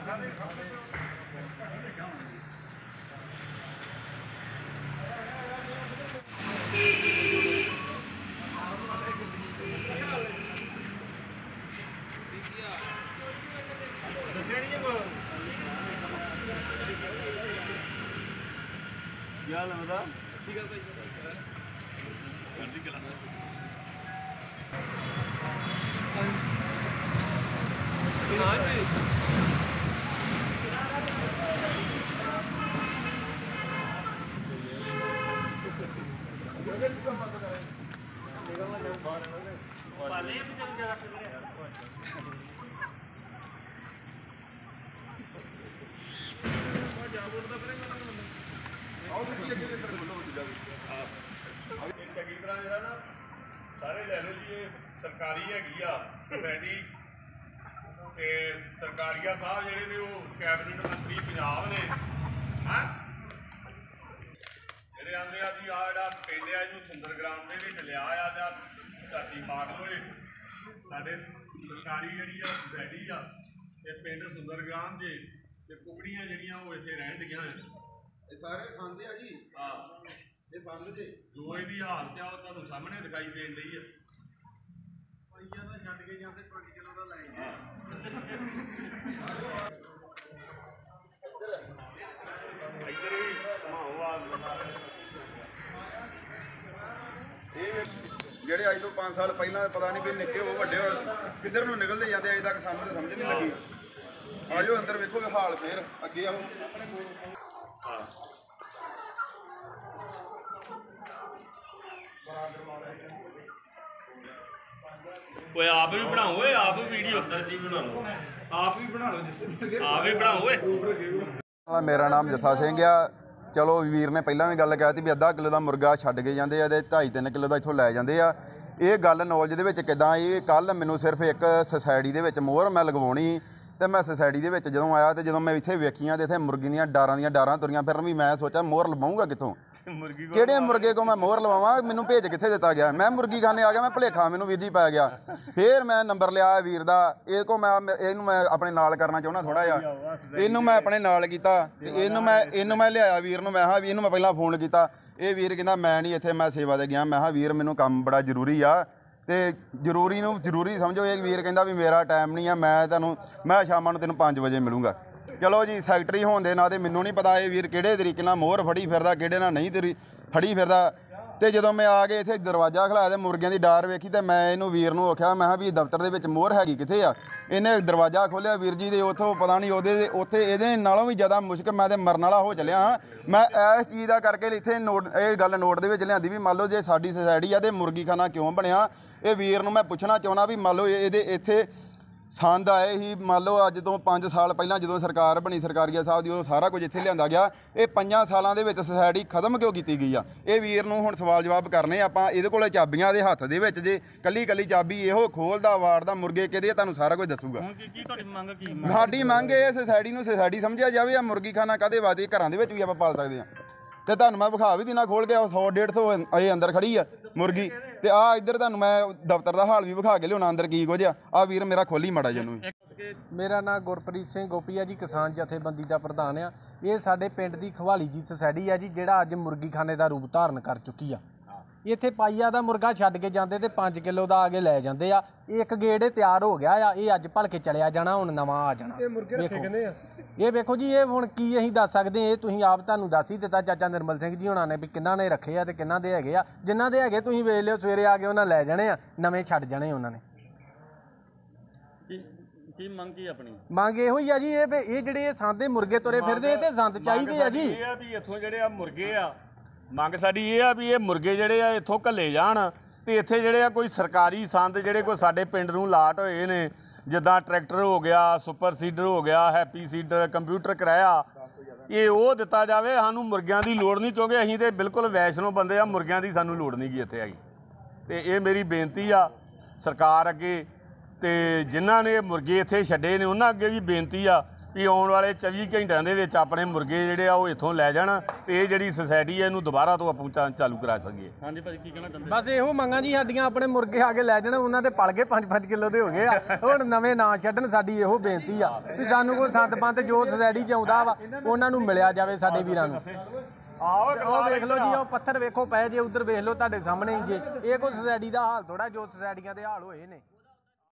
क्या लगता चंगी तरह जो ना सारे लै लो जी सरकारी हैगी आ सोसाइटी सरकारिया साहब जोड़े ने कैबिनेट मंत्री पंजाब ने है जोड़े आते आ जी आ पिंड है जो सुंदर ग्राम के लिया धरती पाक होए साढ़े सरकारी जी सोसाइटी आ पिंड सुंदर ग्राम जे कुकड़ियां जड़ियां वो इतने रहन दियां सारे खाते हैं जी। हाँ ये संद जी जो इसकी हालत है वो तुहानू सामने दिखाई देन लई है। छड्ड के जाते 5 किलो का लै ਜਿਹੜੇ ਅੱਜ ਤੋਂ 5 साल ਪਹਿਲਾਂ ਪਤਾ ਨਹੀਂ ਵੀ ਨਿੱਕੇ ਉਹ ਵੱਡੇ ਕਿੱਧਰ ਨੂੰ ਨਿਕਲਦੇ ਜਾਂਦੇ ਅਜੇ ਤੱਕ ਸਾਨੂੰ ਤਾਂ ਸਮਝ ਨਹੀਂ ਲੱਗੀ। ਆਜੋ ਅੰਦਰ ਵੇਖੋ ਹਾਲ ਫੇਰ ਅੱਗੇ ਆਓ। कोई आप भी बनाओ आप वीडियो जी बना लो आप भी बना लो आप भी बनाओ। मेरा नाम जस्सा सिंह आ। चलो वीर ने पहला भी गल कहती भी अद्धा किलो का मुर्गा छड्ड के जाते हैं 2.5-3 किलो का इतों लै जाते हैं। ये गल नॉलेज के किदां ये कल मैनू सिर्फ एक सोसाइटी के मोहर मैं लगवानी तो मैं सोसाइटी के जो आया तो जो मैं इतने वेखियाँ तो इतने मुर्गी डारां तुरियां फिर भी मैं सोचा मोहर लवाऊँगा कितों किहड़े मुर्गे को मैं मोहर लवावां मैनू भेज कित्थे दिता गया। मैं मुर्गी खाने आ गया मैं भुलेखा मैनू वीर जी पै गया। फिर मैं नंबर लिया वीर दा ये को मैं इनू मैं अपने नाल करना चाहुंदा थोड़ा जिहा इनू मैं अपने नाल कीता इनू मैं लिया वीर नूं मैं हाँ इनू मैं पहलां फोन कीता ये वीर कहंदा मैं नहीं इत्थे मैं सेवा ते गया। मैं हाँ वीर मैनू काम बड़ा जरूरी आ ते जरूरी नूं जरूरी समझो। ये वीर कहंदा भी मेरा टाइम नहीं है मैं शामां नूं तैनूं 5 वजे मिलूँगा। चलो जी सैकटरी होने के नाते मैनू नहीं पता ये वीर किहड़े तरीके नाल मोहर फड़ी फिरदा किहड़े नाल नहीं फड़ी फिरदा। तो जो मैं आ के इत्थे दरवाजा खलाया तो मुर्गियां की डार वेखी तो मैं इनू वीर नूं आख्या मैं भी दफ्तर दे विच मोहर हैगी कित्थे आ। इन्हें दरवाजा खोलिया वीर जी दे उत्थों पता नहीं उत्थे इहदे नालों भी ज़्यादा मुश्किल मैं तो मरन वाला हो चलिया हाँ। मैं इस चीज़ का करके इत्थे नोट ये गल नोट दे विच लिआंदी भी मान लो जे साडी सोसाइटी आ ते मुर्गी खाना क्यों बनिया। ये वीर नूं मैं पुछना चाहुंदा भी मान लो इहदे इत्थे संद आए ही मान लो अज तो 5 साल पहला जो सरकार बनी सरकारीया साहब की सारा कुछ इत्थे लिआंदा गया। ये 5 सालों के सोसाइटी खत्म क्यों की गई आ। ये वीर नूं हुण सवाल जवाब करने आपां इहदे कोल चाबियां दे हत्थ दे विच जे कली कली चाबी इहो खोलदा वाड़दा मुर्गे किहदे तुहानूं सारा कुछ दसूगा। साडी मंग ये सोसाइटी नूं सोसाइटी समझिया जावे आ मुर्गी खाना काहदे वास्ते घरां दे विच भी आपां पाल सकदे आ। तो तुहानूं मैं विखा भी देना खोल के 100-150 ये अंदर खड़ी है मुर्गी तो आ इधर तुहानूं मैं दफ्तर का हाल भी विखा के लिया अंदर की कुछ आ वीर मेरा खोली माड़ा जनू। मेरा नाम गुरप्रीत सिंह गोपी है जी किसान जथेबंदी का प्रधान आ। ये साडे पिंड की खवाली की सोसाइटी है जी जिहड़ा अज मुर्गी खाने का रूप धारण कर चुकी आ। इत्थे पाईया दा मुर्गा छड्ड के जाते तो 5 किलो का आगे लै जाते आ। एक गेड़ तैयार हो गया आ ये अज भलके चलिया जाना हुण नवां आ जाना। ये वेखो जी ये हुण की असीं दस सकदे ये तुसीं आप तुहानूं दस ही दित्ता चाचा निर्मल सिंह जी हुणां ने भी किन्हां ने रखे आ ते किन्हां दे हैगे आ। जिन्हां दे हैगे तुसीं वेख लिओ सवेरे आ के उन्हां लै जाणे आ नवें छड्ड जाणे उन्हां ने। मंग इहो ही आ जी ये जिहड़े सांदे मुर्गे तुरे फिरदे ते संद चाहीदे आ जी। इत्थों जिहड़े आ मुर्गे आ मंग साडी ये आ भी ये मुर्गे जिहड़े आ इत्थों घल्ले जाण ते इत्थे जिहड़े आ कोई सरकारी संद जिहड़े कोई साडे पिंड नूं लाट होए ने जिद्दां ट्रैक्टर हो गया सुपर सीडर हो गया हैप्पी सीडर कंप्यूटर कराया ये वो दिता जाए। सानूं मुर्गियां की लोड़ नहीं क्योंकि असीं ते बिल्कुल वैष्णो बंदे आ मुर्गियां की सानूं लोड़ नहीं गी इत्थे हैगी। ते ये मेरी बेनती आ सरकार अगे ते जिन्हां ने मुर्गे इत्थे छड्डे ने उन्हां अगे भी बेनती आ ਵੀ ਆਉਣ ਵਾਲੇ 24 ਘੰਟਿਆਂ ਦੇ ਵਿੱਚ ਆਪਣੇ ਮੁਰਗੇ ਜਿਹੜੇ ਆ ਉਹ ਇੱਥੋਂ ਲੈ ਜਾਣ ਤੇ ਇਹ ਜਿਹੜੀ ਸੁਸਾਇਟੀ ਹੈ ਇਹਨੂੰ ਦੁਬਾਰਾ ਤੋਂ ਆਪਾਂ ਚਾਲੂ ਕਰਾ ਸਕੀਏ। ਹਾਂਜੀ ਭਾਜੀ ਕੀ ਕਹਿਣਾ ਚਾਹੁੰਦੇ? ਬਸ ਇਹੋ ਮੰਗਾਂ ਜੀ ਸਾਡੀਆਂ, ਆਪਣੇ ਮੁਰਗੇ ਆ ਕੇ ਲੈ ਜਾਣ, ਉਹਨਾਂ ਦੇ ਪਲ ਗਏ 5-5 ਕਿਲੋ ਦੇ ਹੋ ਗਏ ਆ, ਹੁਣ ਨਵੇਂ ਨਾ ਛੱਡਣ। ਸਾਡੀ ਇਹੋ ਬੇਨਤੀ ਆ ਵੀ ਸਾਨੂੰ ਕੋਈ ਸੰਦ ਪੰਤ ਜੋ ਸੁਸਾਇਟੀ 'ਚ ਆਉਂਦਾ ਵਾ ਉਹਨਾਂ ਨੂੰ ਮਿਲਿਆ ਜਾਵੇ ਸਾਡੇ ਵੀਰਾਂ ਨੂੰ। ਉਹ ਵੇਖ ਲਓ ਜੀ, ਉਹ ਪੱਥਰ ਵੇਖੋ ਪਏ ਜੇ, ਉਧਰ ਵੇਖ ਲਓ ਤੁਹਾਡੇ ਸਾਹਮਣੇ ਹੀ ਜੇ। ਇਹ ਕੋਈ ਸੁਸਾਇਟੀ ਦਾ ਹਾਲ ਥੋੜਾ ਜੋ ਸੁਸਾਇਟੀਆਂ ਦੇ ਹਾਲ ਹੋਏ ਨੇ।